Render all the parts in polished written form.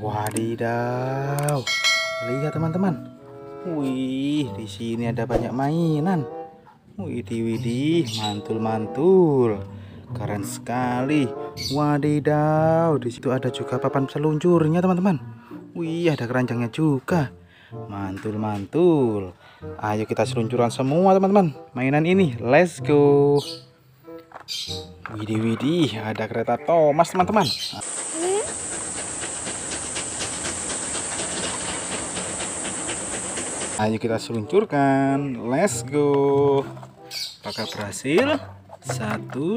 Wadidaw, lihat teman-teman. Wih, di sini ada banyak mainan. Widih, mantul-mantul, keren sekali. Wadidaw, di situ ada juga papan seluncurnya teman-teman. Wih, ada keranjangnya juga. Mantul-mantul. Ayo kita seluncuran semua teman-teman. Mainan ini, let's go. Widih, ada kereta Thomas teman-teman. Ayo kita seluncurkan, let's go. Apakah berhasil? 1, 2,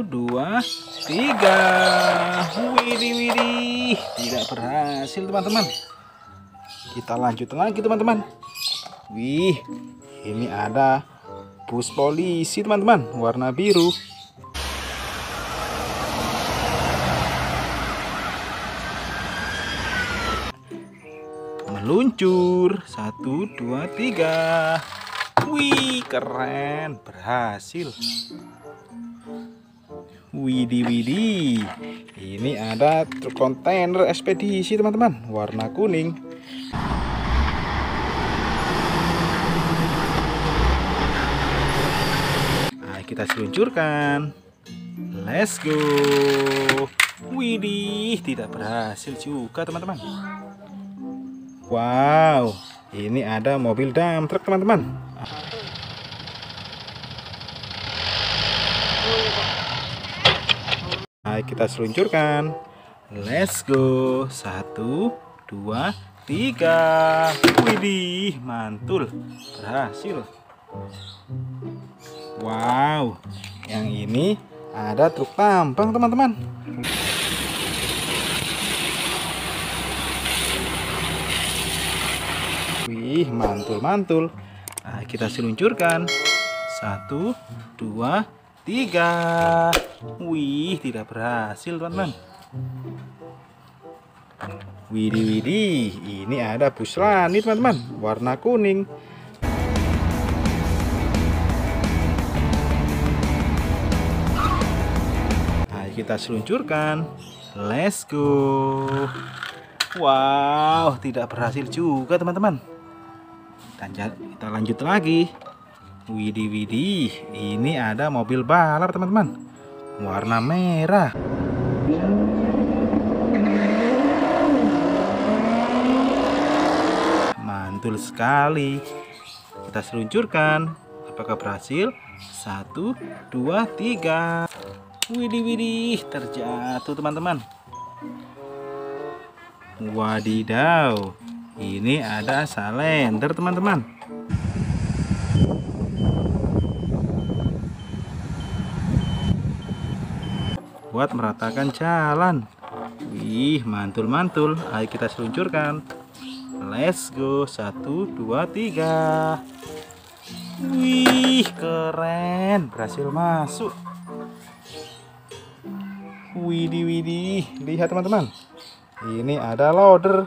3. Widih, tidak berhasil teman-teman. Kita lanjut lagi teman-teman. Wih, ini ada bus polisi teman-teman, warna biru. Meluncur, 1, 2, 3. Wih, keren, berhasil. Widih, ini ada truk kontainer ekspedisi teman-teman, warna kuning. Nah, kita seluncurkan, let's go. Widih, tidak berhasil juga teman-teman. Wow, ini ada mobil dump truck teman-teman. Nah, kita seluncurkan, let's go. 1, 2, 3. Widih, mantul, berhasil. Wow, yang ini ada truk tambang teman-teman. Wih, mantul-mantul. Nah, kita seluncurkan, 1, 2, 3. Wih, tidak berhasil teman-teman. Widih, ini ada bus Rani teman-teman, warna kuning. Nah, kita seluncurkan, let's go. Wow, tidak berhasil juga teman-teman. Dan kita lanjut lagi. Widih, ini ada mobil balap teman-teman, warna merah. Mantul sekali. Kita seluncurkan, apakah berhasil? 1, 2, 3. Widih, terjatuh teman-teman. Wadidaw, ini ada salender teman-teman. Buat meratakan jalan. Wih, mantul-mantul. Ayo kita seluncurkan, let's go. 1, 2, 3. Wih, keren, berhasil masuk. Widih, lihat teman-teman. Ini ada loader.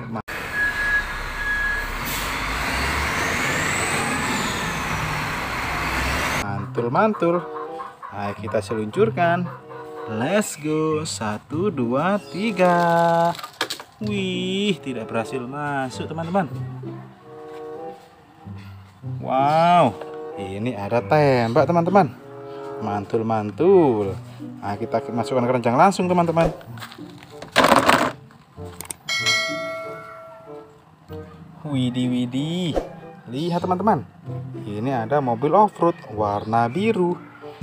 Mantul-mantul. Ayo kita seluncurkan, let's go. 1, 2, 3. Wih, tidak berhasil masuk teman-teman. Wow, ini ada tembak teman-teman. Mantul-mantul. Nah, kita masukkan keranjang langsung teman-teman. Widih, lihat teman-teman. Ini ada mobil off-road warna biru.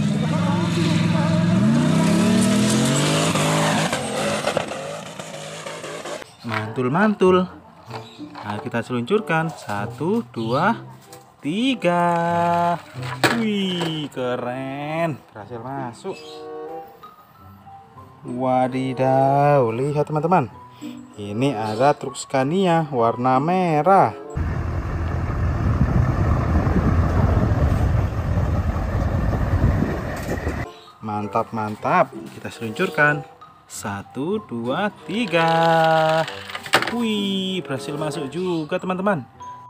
Mantul-mantul. Nah, kita seluncurkan, 1, 2, 3. Wih, keren, berhasil masuk. Wadidaw, lihat teman-teman. Ini ada truk Scania warna merah. Mantap. Kita seluncurkan, 1, 2, 3. Wih, berhasil masuk juga teman-teman.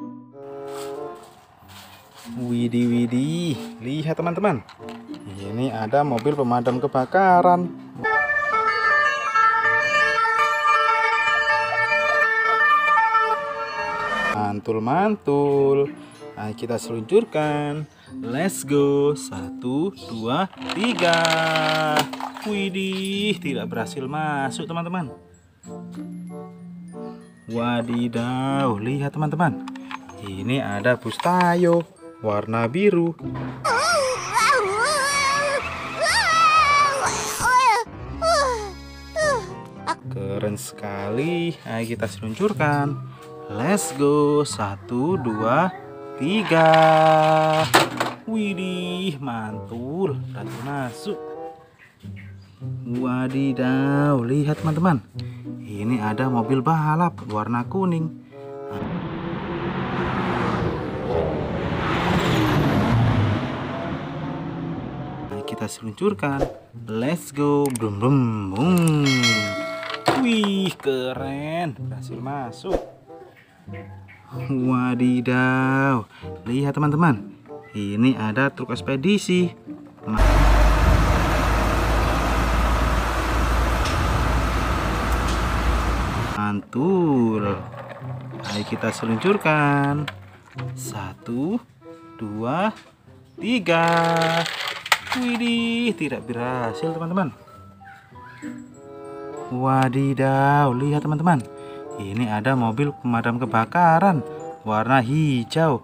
Widih, lihat teman-teman. Ini ada mobil pemadam kebakaran. mantul-mantul. Ayo kita seluncurkan. Let's go. 1, 2, 3. Widih, tidak berhasil masuk teman-teman. Wadidaw, lihat teman-teman. Ini ada Bustayo warna biru. Keren sekali. Ayo kita seluncurkan. Let's go. 1, 2, 3. Widih, mantul, berhasil masuk. Wadidaw, lihat teman-teman. Ini ada mobil balap warna kuning. Nah, kita seluncurkan. Let's go. Brum brum brum. Wih, keren, berhasil masuk. Wadidaw, lihat teman-teman. Ini ada truk ekspedisi. Mantul. Ayo kita seluncurkan. 1, 2, 3. Widih, tidak berhasil teman-teman. Wadidaw, lihat teman-teman. Ini ada mobil pemadam kebakaran warna hijau.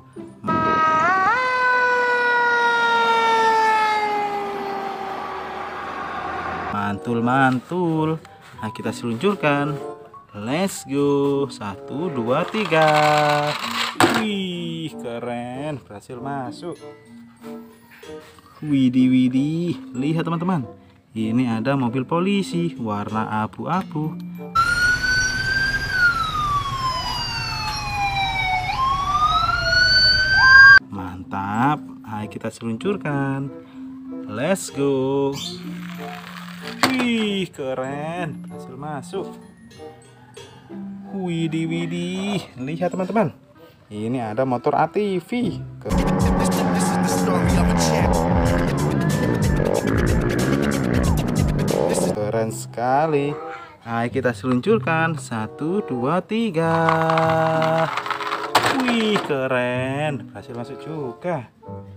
Mantul-mantul. Nah, kita seluncurkan. Let's go. 1, 2, 3. Wih, keren, berhasil masuk. Widih, lihat teman-teman. Ini ada mobil polisi warna abu-abu. Mantap. Ayo kita seluncurkan. Let's go. Wih, keren, berhasil masuk. Widih, lihat teman-teman. Ini ada motor ATV. Keren sekali. Ayo kita seluncurkan. 1, 2, 3. Wih, keren, berhasil masuk juga.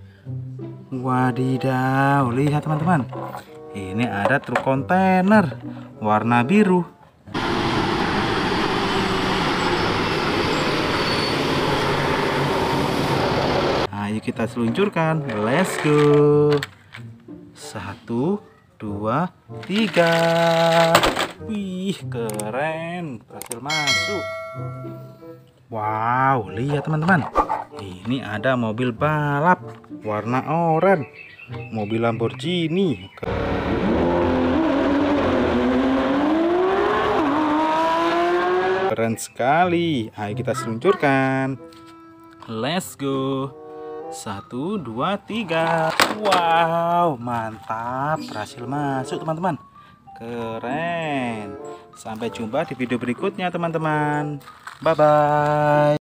Wadidaw, lihat teman-teman. Ini ada truk kontainer warna biru. Ayo kita seluncurkan. Let's go. 1, 2, 3. Wih, keren, berhasil masuk. Wow, lihat teman-teman. Ini ada mobil balap warna oranye, mobil Lamborghini. Keren sekali. Ayo kita seluncurkan. Let's go. 1, 2, 3. Wow, mantap, berhasil masuk teman-teman. Keren. Sampai jumpa di video berikutnya teman-teman. Bye bye.